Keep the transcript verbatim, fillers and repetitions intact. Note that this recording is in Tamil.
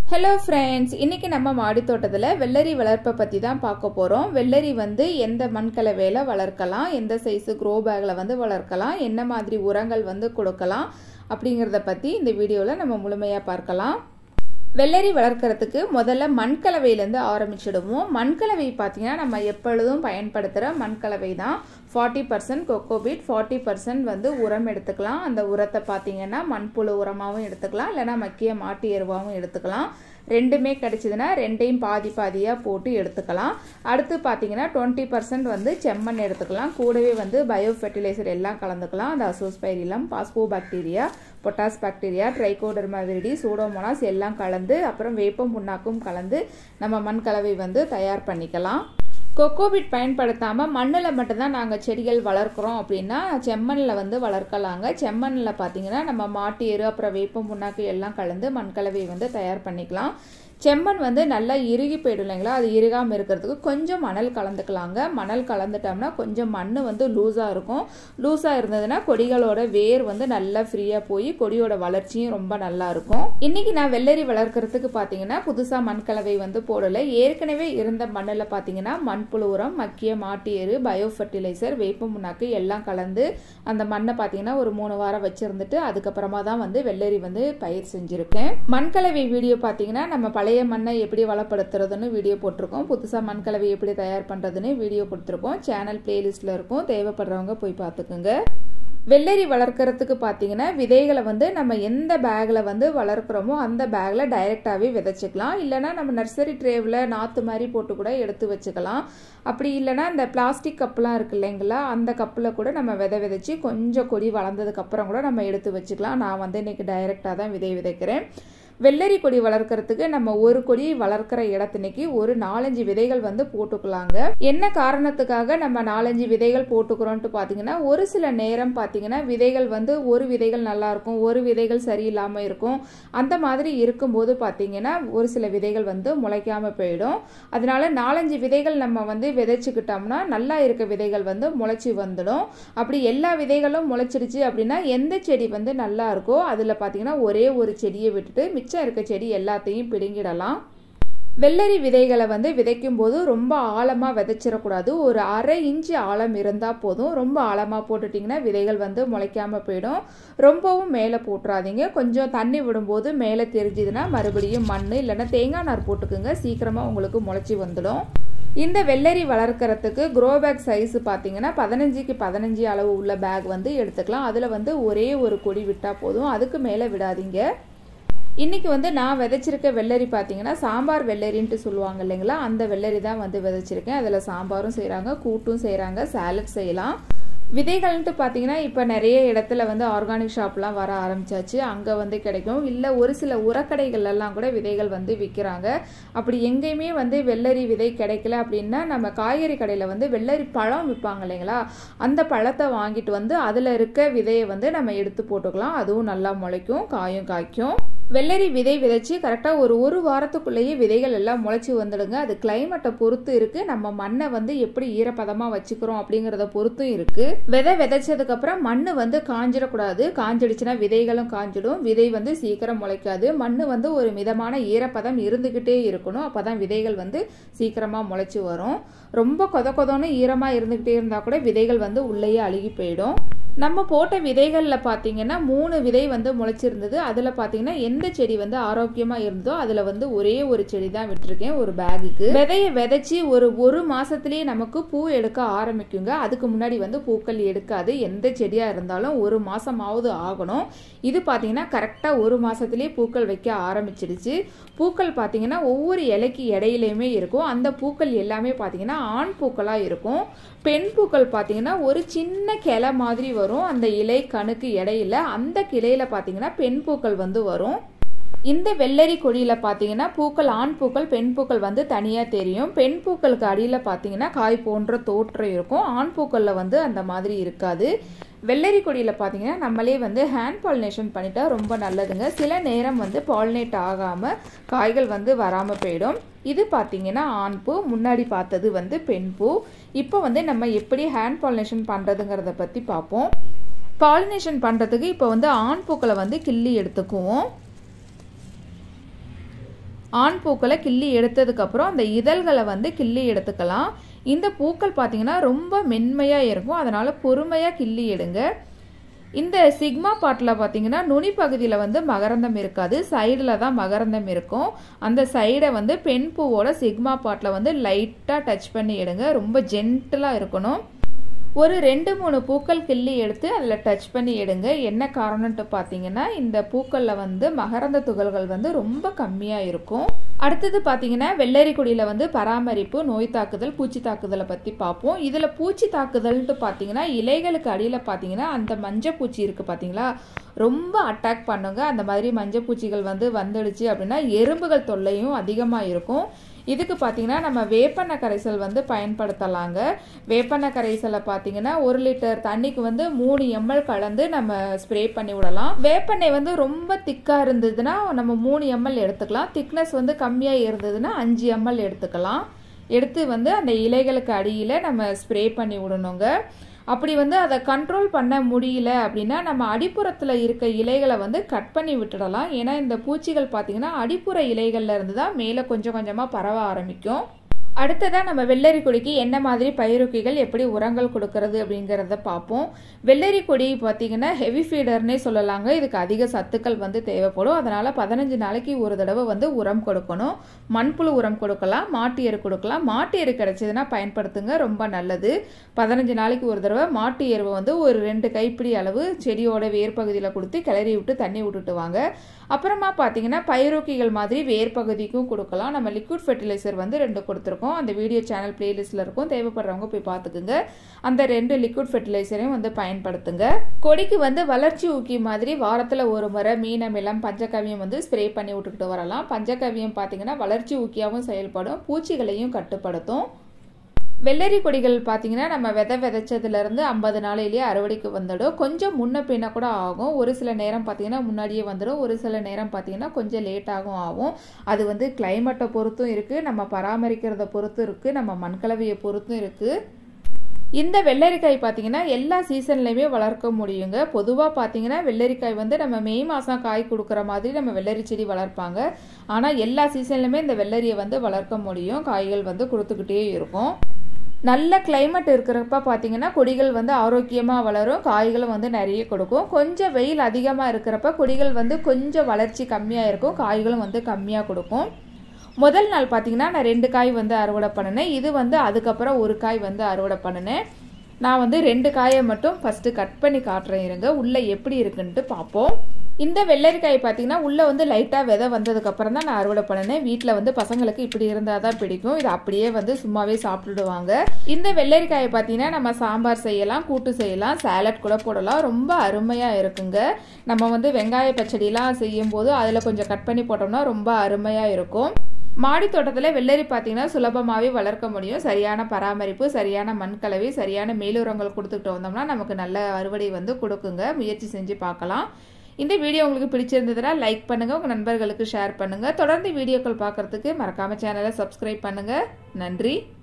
Hello friends, இன்னைக்கு நம்ம மாடி தோட்டத்துல வெள்ளரி வளர்ப்பை பத்தி தான் பார்க்க போறோம். வெள்ளரி வந்து எந்த மண் கலவையில வளர்க்கலாம், எந்த சைஸ் க்ரோ பேக்ல வந்து வளர்க்கலாம், என்ன மாதிரி உரங்கள் வந்து கொடுக்கலாம் அப்படிங்கறத பத்தி இந்த வீடியோல நம்ம முழுமையா பார்க்கலாம். வெள்ளரி வளர்க்கிறதுக்கு முதல்ல மண் கலவையில இருந்து ஆரம்பிச்சிடுவோம். மண் கலவை பாத்தீங்கன்னா நம்ம எப்பொழுதும் பயன்படுத்துற மண் கலவை தான். forty percent cocopeat, forty percent வந்து உரம் எடுத்துக்கலாம். அந்த உரத்தை பாத்தீங்கன்னா மண்புழு உரமாவும் எடுத்துக்கலாம், இல்லனா மக்கிய மாட்டு எருவாவும் எடுத்துக்கலாம். ரெண்டுமே கிடைச்சதுன்னா ரெண்டையும் பாதி பாதியா போட்டு எடுத்துக்கலாம். அடுத்து பாத்தீங்கன்னா twenty percent வந்து செம்மண் எடுத்துக்கலாம். கூடவே வந்து பயோ ஃபெர்டிலைசர் எல்லாம் கலந்துக்கலாம். அந்த azospirillum, phosphobacteria, potash bacteria, trichoderma viride, pseudomonas எல்லாம் கலந்து அப்புறம் வேப்பம் புண்ணாக்கும் கலந்து நம்ம மண் கலவை வந்து தயார் பண்ணிக்கலாம். கோகோபீட் பயன்படுத்தாம மண்ணுல மட்டும் தான் நாங்க செடிகள் வளர்க்கிறோம் அப்படின்னா செம்மண்ணில் வந்து வளர்க்கலாங்க. செம்மண்ணில் பார்த்தீங்கன்னா நம்ம மாட்டு எரு அப்புறம் வேப்பம் புண்ணாக்கு எல்லாம் கலந்து மண் கலவை வந்து தயார் பண்ணிக்கலாம். செம்மண் வந்து நல்லா இறுகி போயிடும் இல்லைங்களா, அது இறுகாமல் இருக்கிறதுக்கு கொஞ்சம் மணல் கலந்துக்கலாங்க. மணல் கலந்துட்டோம்னா கொஞ்சம் மண் வந்து லூஸாக இருக்கும். லூஸாக இருந்ததுன்னா கொடிகளோட வேர் வந்து நல்லா ஃப்ரீயாக போய் கொடியோட வளர்ச்சியும் ரொம்ப நல்லா இருக்கும். இன்னைக்கு நான் வெள்ளரி வளர்க்கறதுக்கு பார்த்தீங்கன்னா புதுசாக மண் கலவை வந்து போடலை. ஏற்கனவே இருந்த மண்ணில் பார்த்தீங்கன்னா மண்புழு உரம், மக்கிய மாட்டு எரு, பயோ ஃபெர்டிலைசர், வேப்பம் புண்ணாக்கு எல்லாம் கலந்து அந்த மண்ணை பார்த்தீங்கன்னா ஒரு மூணு வாரம் வச்சிருந்துட்டு அதுக்கப்புறமா தான் வந்து வெள்ளரி வந்து பயிர் செஞ்சுருக்கேன். மண் கலவை வீடியோ பார்த்தீங்கன்னா நம்ம பழைய மண்ணை எப்படி வளப்படுத்துறதுன்னு வீடியோ போட்டிருக்கோம். புதுசா மண் கலவை எப்படி தயார் பண்றதுன்னு வீடியோ போட்டிருக்கோம். சேனல் பிளேலிஸ்ட்ல இருக்கும், தேவைப்படுறவங்க போய் பார்த்துக்குங்க. வெள்ளரி வளர்க்கறதுக்கு பார்த்தீங்கன்னா விதைகளை வந்து நம்ம எந்த பேக்ல வந்து வளர்க்குறோமோ அந்த பேக்ல டைரெக்டாகவே விதைச்சிக்கலாம். இல்லைனா நம்ம நர்சரி ட்ரேவில் நாற்று மாதிரி போட்டு கூட எடுத்து வச்சுக்கலாம். அப்படி இல்லைனா இந்த பிளாஸ்டிக் கப்லாம் இருக்கு இல்லைங்களா, அந்த கப்பில் கூட நம்ம விதை விதைச்சி கொஞ்சம் கொடி வளர்ந்ததுக்கு அப்புறம் கூட நம்ம எடுத்து வச்சுக்கலாம். நான் வந்து இன்னைக்கு டைரெக்டாக தான் விதை விதைக்கிறேன். வெள்ளரி கொடி வளர்க்கறதுக்கு நம்ம ஒரு கொடி வளர்க்கிற இடத்துனைக்கு ஒரு நாலஞ்சு விதைகள் வந்து போட்டுக்கலாங்க. என்ன காரணத்துக்காக நம்ம நாலஞ்சு விதைகள் போட்டுக்கிறோம்ட்டு பார்த்தீங்கன்னா ஒரு சில நேரம் பார்த்தீங்கன்னா விதைகள் வந்து ஒரு விதைகள் நல்லா இருக்கும், ஒரு விதைகள் சரியில்லாமல் இருக்கும். அந்த மாதிரி இருக்கும்போது பார்த்தீங்கன்னா ஒரு சில விதைகள் வந்து முளைக்காம போயிடும். அதனால நாலஞ்சு விதைகள் நம்ம வந்து விதைச்சுக்கிட்டோம்னா நல்லா இருக்க விதைகள் வந்து முளைச்சி வந்துடும். அப்படி எல்லா விதைகளும் முளைச்சிடுச்சு அப்படின்னா எந்த செடி வந்து நல்லா இருக்கோ அதில் பார்த்தீங்கன்னா ஒரே ஒரு செடியை விட்டுட்டு மிச்சம் இருக்க செடி எல்லாத்தையும் பிடுங்கிடலாம். வெள்ளரி விதைகளை வந்து விதைக்கும் போது ரொம்ப ஆழமா விதைச்சிடக்கூடாது. ஒரு அரை இன்ச்சு ஆழம் இருந்தா போதும். ரொம்ப ஆழமா போட்டுட்டீங்கன்னா விதைகள் வந்து முளைக்காம போயிடும். ரொம்பவும் மேலே போட்டுறாதீங்க. கொஞ்சம் தண்ணி விடும்போது மேலே தெரிஞ்சதுன்னா மறுபடியும் மண் இல்லைன்னா தேங்காய் நார் போட்டுக்குங்க, சீக்கிரமா உங்களுக்கு முளைச்சி வந்துடும். இந்த வெள்ளரி வளர்க்கறதுக்கு க்ரோ பேக் சைஸ் பார்த்தீங்கன்னா பதினஞ்சுக்கு பதினஞ்சு அளவு உள்ள பேக் வந்து எடுத்துக்கலாம். அதில் வந்து ஒரே ஒரு கொடி விட்டா போதும், அதுக்கு மேலே விடாதீங்க. இன்னைக்கு வந்து நான் விதைச்சிருக்க வெள்ளரி பார்த்தீங்கன்னா சாம்பார் வெள்ளரின்ட்டு சொல்லுவாங்க இல்லைங்களா, அந்த வெள்ளரி தான் வந்து விதைச்சிருக்கேன். அதில் சாம்பாரும் செய்கிறாங்க, கூட்டும் செய்கிறாங்க, சாலட் செய்யலாம். விதைகள்ன்ட்டு பார்த்தீங்கன்னா இப்போ நிறைய இடத்துல வந்து ஆர்கானிக் ஷாப்லாம் வர ஆரம்பிச்சாச்சு, அங்கே வந்து கிடைக்கும். இல்லை ஒரு சில உரக்கடைகள்லாம் கூட விதைகள் வந்து விற்கிறாங்க. அப்படி எங்கேயுமே வந்து வெள்ளரி விதை கிடைக்கல அப்படின்னா நம்ம காய்கறி கடையில் வந்து வெள்ளரி பழம் விற்பாங்க இல்லைங்களா, அந்த பழத்தை வாங்கிட்டு வந்து அதில் இருக்க விதையை வந்து நம்ம எடுத்து போட்டுக்கலாம். அதுவும் நல்லா முளைக்கும், காயும் காய்க்கும். வெள்ளரி விதை விதைச்சு கரெக்டாக ஒரு ஒரு வாரத்துக்குள்ளேயே விதைகள் எல்லாம் முளைச்சி வந்துடுங்க. அது கிளைமேட்டை பொறுத்து இருக்கு, நம்ம மண்ணை வந்து எப்படி ஈரப்பதமாக வச்சுக்கிறோம் அப்படிங்கிறத பொறுத்தும் இருக்கு. விதை விதைச்சதுக்கு அப்புறம் மண்ணு வந்து காஞ்சிடக்கூடாது. காஞ்சிடுச்சுன்னா விதைகளும் காஞ்சிடும், விதை வந்து சீக்கிரம் முளைக்காது. மண்ணு வந்து ஒரு மிதமான ஈரப்பதம் இருந்துகிட்டே இருக்கணும், அப்பதான் விதைகள் வந்து சீக்கிரமா முளைச்சி வரும். ரொம்ப கொத கொதன்னு ஈரமா இருந்துகிட்டே இருந்தா கூட விதைகள் வந்து உள்ளேயே அழுகி போயிடும். நம்ம போட்ட விதைகளில் பார்த்தீங்கன்னா மூணு விதை வந்து முளைச்சிருந்தது. அதில் பார்த்தீங்கன்னா எந்த செடி வந்து ஆரோக்கியமாக இருந்ததோ அதில் வந்து ஒரே ஒரு செடி தான் விட்டுருக்கேன் ஒரு பேகுக்கு. விதையை விதைச்சி ஒரு ஒரு மாசத்துலேயே நமக்கு பூ எடுக்க ஆரம்பிக்குங்க. அதுக்கு முன்னாடி வந்து பூக்கள் எடுக்காது. எந்த செடியாக இருந்தாலும் ஒரு மாசமாவது ஆகணும். இது பார்த்தீங்கன்னா கரெக்டாக ஒரு மாசத்துலேயே பூக்கள் வைக்க ஆரம்பிச்சிடுச்சு. பூக்கள் பார்த்தீங்கன்னா ஒவ்வொரு இலைக்கு இடையிலையுமே இருக்கும். அந்த பூக்கள் எல்லாமே பார்த்தீங்கன்னா ஆண் பூக்களாக இருக்கும். பெண் பூக்கள் பார்த்தீங்கன்னா ஒரு சின்ன கிளை மாதிரி வரும். அந்த இலை கணுக்கு இடையில அந்த கிளையில பார்த்தீங்கன்னா பெண் பூக்கள் வந்து வரும். இந்த வெள்ளரி கொடியில பார்த்தீங்கன்னா பூக்கள் ஆண் பூக்கள் பெண் பூக்கள் வந்து தனியா தெரியும். பெண் பூக்களுக்கு அடியில பார்த்தீங்கன்னா காய் போன்ற தோற்றம் இருக்கும், ஆண் பூக்கள்ல வந்து அந்த மாதிரி இருக்காது. வெள்ளரி கொடியில பார்த்தீங்கன்னா நம்மளே வந்து ஹேண்ட் பாலினேஷன் பண்ணிட்டா ரொம்ப நல்லதுங்க. சில நேரம் வந்து பாலினேட் ஆகாம காய்கள் வந்து வராம போயிடும். இது பார்த்தீங்கன்னா ஆண் பூ, முன்னாடி பார்த்தது வந்து பெண் பூ. இப்போ வந்து நம்ம எப்படி ஹேண்ட் பாலினேஷன் பண்றதுங்கிறத பத்தி பார்ப்போம். பாலினேஷன் பண்றதுக்கு இப்போ வந்து ஆண் பூக்களை வந்து கிள்ளி எடுத்துக்குவோம். ஆண் பூக்களை கிள்ளி எடுத்ததுக்கப்புறம் அந்த இதழ்களை வந்து கிள்ளி எடுத்துக்கலாம். இந்த பூக்கள் பார்த்திங்கன்னா ரொம்ப மென்மையாக இருக்கும், அதனால் பொறுமையாக கிள்ளி எடுங்க. இந்த சிக்மா பாட்டில் பார்த்தீங்கன்னா நுனி பகுதியில் வந்து மகரந்தம் இருக்காது, சைடில் தான் மகரந்தம் இருக்கும். அந்த சைடை வந்து பெண் பூவோட சிக்மா பாட்டில் வந்து லைட்டாக டச் பண்ணி எடுங்க. ரொம்ப ஜென்டிலாக இருக்கணும். ஒரு ரெண்டு மூணு பூக்கள் கிள்ளி எடுத்து அதில் டச் பண்ணி எடுங்க. என்ன காரணம்ட்டு பார்த்தீங்கன்னா இந்த பூக்களில் வந்து மகரந்த துகள்கள் வந்து ரொம்ப கம்மியாக இருக்கும். அடுத்தது பார்த்தீங்கன்னா வெள்ளரி கொடியில் வந்து பராமரிப்பு, நோய் தாக்குதல், பூச்சி தாக்குதலை பற்றி பார்ப்போம். இதில் பூச்சி தாக்குதல்ட்டு பார்த்தீங்கன்னா இலைகளுக்கு அடியில் பார்த்தீங்கன்னா அந்த மஞ்சள் பூச்சி இருக்குது பார்த்தீங்களா, ரொம்ப அட்டாக் பண்ணுங்க. அந்த மாதிரி மஞ்சள் பூச்சிகள் வந்து வந்துடுச்சு அப்படின்னா எறும்புகள் தொல்லையும் அதிகமாக இருக்கும். இதுக்கு பார்த்தீங்கன்னா நம்ம வேப்பெண்ணெய் கரைசல் வந்து பயன்படுத்தலாங்க. வேப்பெண்ணெய் கரைசலை பார்த்தீங்கன்னா ஒரு லிட்டர் தண்ணிக்கு வந்து மூணு எம்எல் கலந்து நம்ம ஸ்ப்ரே பண்ணி விடலாம். வேப்பெண்ணெய் வந்து ரொம்ப திக்காக இருந்ததுன்னா நம்ம மூணு எம்எல் எடுத்துக்கலாம். திக்னஸ் வந்து கம்மியாக இருந்ததுன்னா அஞ்சு எம்எல் எடுத்துக்கலாம். எடுத்து வந்து அந்த இலைகளுக்கு அடியில் நம்ம ஸ்ப்ரே பண்ணி விடணுங்க. அப்படி வந்து அதை கண்ட்ரோல் பண்ண முடியல அப்படின்னா நம்ம அடிப்புறத்தில் இருக்க இலைகளை வந்து கட் பண்ணி விட்டுடலாம். ஏன்னா இந்த பூச்சிகள் பார்த்தீங்கன்னா அடிப்புற இலைகள்ல இருந்து தான் மேலே கொஞ்சம் கொஞ்சமாக பரவ ஆரம்பிக்கும். அடுத்ததாக நம்ம வெள்ளரி கொடிக்கு என்ன மாதிரி பயிரூக்கிகள், எப்படி உரங்கள் கொடுக்கறது அப்படிங்கிறத பார்ப்போம். வெள்ளரி கொடி பார்த்தீங்கன்னா ஹெவி ஃபீடர்னே சொல்லலாங்க. இதுக்கு அதிக சத்துக்கள் வந்து தேவைப்படும். அதனால் பதினஞ்சு நாளைக்கு ஒரு தடவை வந்து உரம் கொடுக்கணும். மண்புழு உரம் கொடுக்கலாம், மாட்டு எரு கொடுக்கலாம். மாட்டு எரு கிடைச்சதுன்னா பயன்படுத்துங்க, ரொம்ப நல்லது. பதினஞ்சு நாளைக்கு ஒரு தடவை மாட்டு எருவை வந்து ஒரு ரெண்டு கைப்பிடி அளவு செடியோட வேர் பகுதியில் கொடுத்து கிளறி விட்டு தண்ணி விட்டுட்டு வாங்க. அப்புறமா பார்த்தீங்கன்னா பயிரூக்கிகள் மாதிரி வேர் பகுதிக்கும் கொடுக்கலாம். நம்ம லிக்விட் ஃபெர்டிலைசர் வந்து ரெண்டு கொடுத்துருக்கோம். அந்த வீடியோ சேனல் பிளேலிஸ்ட்ல இருக்கும், தேவைப்படுறவங்க போய் பார்த்துக்குங்க. அந்த ரெண்டு லிக்விட் ஃபெர்டிலைசரையும் வந்து பயன்படுத்துங்க. கொடிக்கு வந்து வளர்ச்சி ஊக்கி மாதிரி வாரத்தில் ஒரு முறை மீனமிலம், பஞ்சகவியம் வந்து ஸ்ப்ரே பண்ணி விட்டுக்கிட்டு வரலாம். பஞ்சகவியம் பார்த்தீங்கன்னா வளர்ச்சி ஊக்கியாகவும் செயல்படும், பூச்சிகளையும் கட்டுப்படுத்தும். வெள்ளரி கொடிகள் பார்த்தீங்கன்னா நம்ம விதை விதைச்சதுலேருந்து ஐம்பது நாளையிலேயே அறுவடைக்கு வந்துடும். கொஞ்சம் முன்ன பின்ன கூட ஆகும். ஒரு சில நேரம் பார்த்தீங்கன்னா முன்னாடியே வந்துடும், ஒரு சில நேரம் பார்த்தீங்கன்னா கொஞ்சம் லேட்டாகவும் ஆகும். அது வந்து கிளைமேட்டை பொறுத்தும் இருக்குது, நம்ம பராமரிக்கிறத பொறுத்தும் இருக்குது, நம்ம மண்கலவையை பொறுத்தும் இருக்குது. இந்த வெள்ளரிக்காய் பார்த்தீங்கன்னா எல்லா சீசன்லையுமே வளர்க்க முடியுங்க. பொதுவாக பார்த்தீங்கன்னா வெள்ளரிக்காய் வந்து நம்ம மே மாதம் காய் கொடுக்குற மாதிரி நம்ம வெள்ளரி செடி வளர்ப்பாங்க. ஆனால் எல்லா சீசன்லையுமே இந்த வெள்ளரியை வந்து வளர்க்க முடியும், காய்கள் வந்து கொடுத்துக்கிட்டே இருக்கும். நல்ல கிளைமேட் இருக்கிறப்ப பார்த்தீங்கன்னா கொடிகள் வந்து ஆரோக்கியமாக வளரும், காய்களும் வந்து நிறைய கொடுக்கும். கொஞ்சம் வெயில் அதிகமாக இருக்கிறப்ப கொடிகள் வந்து கொஞ்சம் வளர்ச்சி கம்மியாக இருக்கும், காய்களும் வந்து கம்மியாக கொடுக்கும். முதல் நாள் பார்த்தீங்கன்னா நான் ரெண்டு காய் வந்து அறுவடை பண்ணினேன். இது வந்து அதுக்கப்புறம் ஒரு காய் வந்து அறுவடை பண்ணினேன். நான் வந்து ரெண்டு காயை மட்டும் ஃபஸ்ட்டு கட் பண்ணி காட்டுறேன் இருங்க, உள்ளே எப்படி இருக்குன்ட்டு பார்ப்போம். இந்த வெள்ளரிக்காய் பார்த்தீங்கன்னா உள்ளே வந்து லைட்டாக விதை வந்ததுக்கப்புறம் தான் நான் அறுவடை பண்ணினேன். வீட்டில் வந்து பசங்களுக்கு இப்படி இருந்தால் தான் பிடிக்கும், இது அப்படியே வந்து சும்மாவே சாப்பிட்டுடுவாங்க. இந்த வெள்ளரிக்காயை பார்த்தீங்கன்னா நம்ம சாம்பார் செய்யலாம், கூட்டு செய்யலாம், சாலட் கூட போடலாம், ரொம்ப அருமையாக இருக்குங்க. நம்ம வந்து வெங்காய பச்சடிலாம் செய்யும் போது அதில் கொஞ்சம் கட் பண்ணி போட்டோம்னா ரொம்ப அருமையாக இருக்கும். மாடி தோட்டத்தில் வெள்ளரி பார்த்தீங்கன்னா சுலபமாகவே வளர்க்க முடியும். சரியான பராமரிப்பு, சரியான மண் கலவை, சரியான மேலுரங்கள் கொடுத்துக்கிட்டு வந்தோம்னா நமக்கு நல்ல அறுவடை வந்து கொடுக்குங்க. முயற்சி செஞ்சு பார்க்கலாம். இந்த வீடியோ உங்களுக்கு பிடிச்சிருந்ததுன்னா லைக் பண்ணுங்கள், உங்கள் நண்பர்களுக்கு ஷேர் பண்ணுங்கள். தொடர்ந்து வீடியோக்கள் பார்க்குறதுக்கு மறக்காமல் சேனலை சப்ஸ்கிரைப் பண்ணுங்கள். நன்றி.